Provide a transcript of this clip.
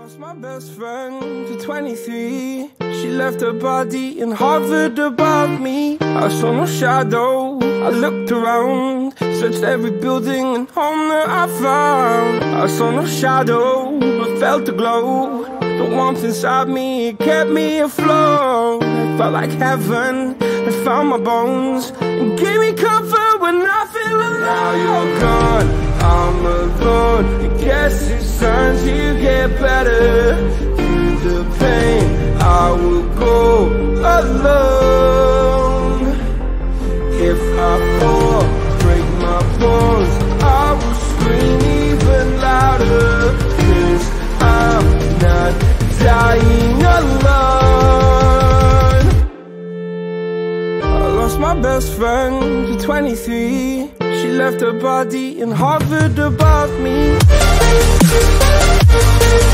lost my best friend to 23. She left her body and hovered above me. I saw no shadow, I looked around, searched every building and home that I found. I saw no shadow, but felt the glow. The warmth inside me, it kept me afloat. It felt like heaven had found my bones and gave me comfort when I feel alone. Now you're gone, I'm alone. I guess it's time to get better. Through the pain, I will go alone. If I fall, break my bones, I will scream even louder. 'Cause I'm not dying alone. I lost my best friend to 23. She left her body and hovered above me.